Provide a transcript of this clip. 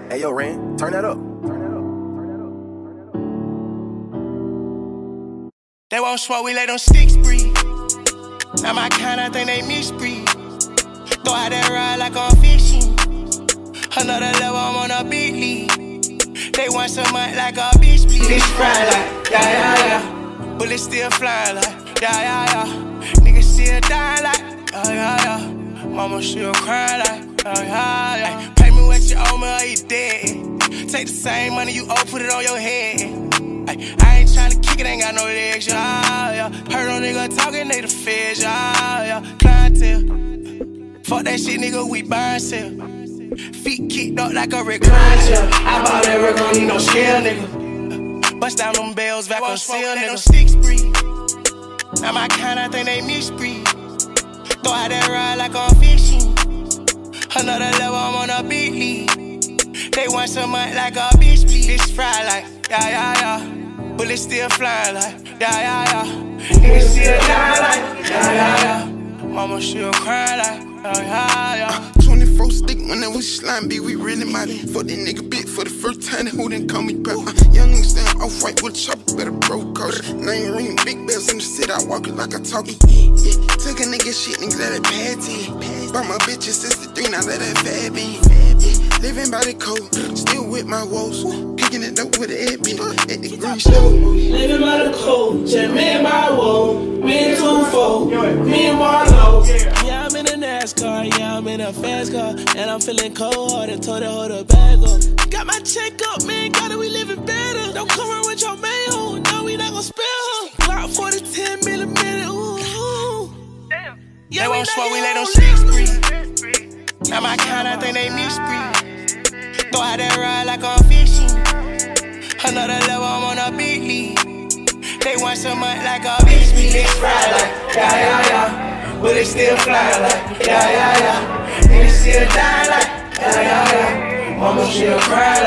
Hey, yo, Ren, turn that up. They won't smoke, we let them sticks breathe. Now my kind, I think they misbreed. Throw out that ride like I'm fishing. Another level, I'm on a big league. They want some money like a bitch bleed. Bitch fry like, yeah, yeah, yeah. Bullets still flying like, yeah, yeah, yeah. Niggas still dying like, yeah, yeah, yeah. Mama still crying like, yeah, yeah, yeah. Pay me what you owe me or you dead. Take the same money you owe, put it on your head. I ain't tryna kick it, ain't got no legs, yeah, yeah. Heard no nigga talking, they the feds, yeah, yeah. Clientele, fuck that shit, nigga, we buy and sell. Feet kicked up like a recline chair. I bought that work, don't need no scale, nigga. Bust down them bells, vac on seal, nigga. Sticks breathe. Now my kind, I think they misbreed. Throw out that ride like I'm fishing. Another level, I'm on a big league. They want some money like a bitch bleed. Bitch fry like, yeah, yeah, yeah. Bullets still flying like, yeah, yeah, yeah. Niggas still dying like, yeah, yeah, yeah. Mama still crying like, yeah, yeah, yeah. 24 stick when that was slime B, we really mighty. For that nigga bit for the first time, who didn't call me pal. Young nigga stand off white with a chopper, better bro caution. Name ring, big bells in the city, I walk it like I talk it. Yeah, took a nigga shit, nigga, let it pad to. Bought my bitches 63, now let that fab in. Yeah, living by the code, still with my woes. Picking it up with the Eddie at the green stove. Living by the code, just me and my woe. Me and 2-4, me and Marlo. Yeah, I'm in a NASCAR, yeah, I'm in a fast car. And I'm feeling cold hearted, told her hold her bag up. Got my check up, man, got it, we living better. Don't come around with your main hoe, no, we not gon' spare her. Glock 40, 10 millimeter, ooh. Damn. Yeah, they won't smoke, we let them sticks breathe. Now my kind, I think they misbreed. Throw out that ride like I'm fishing. Another level, I'm on a big league. They want some money like a bitch bleed. Bitch fry like, yeah, yeah, yeah. Bullets still flying like, yeah, yeah, yeah. Niggas still dying like, yeah, yeah, yeah. Mama still crying